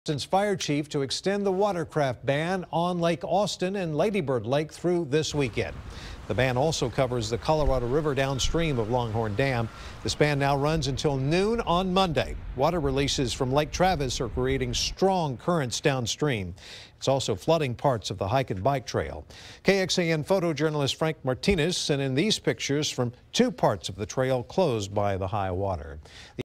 Austin's fire chief to extend the watercraft ban on Lake Austin and Lady Bird Lake through this weekend. The ban also covers the Colorado River downstream of Longhorn Dam. This ban now runs until noon on Monday. Water releases from Lake Travis are creating strong currents downstream. It's also flooding parts of the hike and bike trail. KXAN photojournalist Frank Martinez sent in these pictures from two parts of the trail closed by the high water.